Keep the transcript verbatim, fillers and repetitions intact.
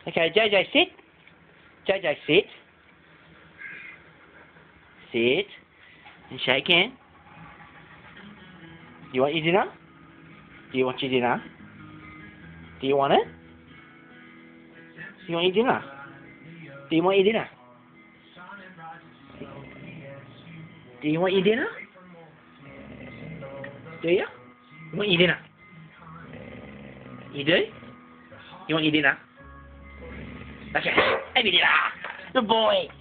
Okay, J J, sit. J J, sit. Sit. And shake hand. Do you want your dinner? Do you want your dinner? Do you want it? Do you want your dinner? Do you want your dinner? Do you want your dinner? Do you? You want your dinner? You do? You want your dinner? Okay, have your dinner. Good boy.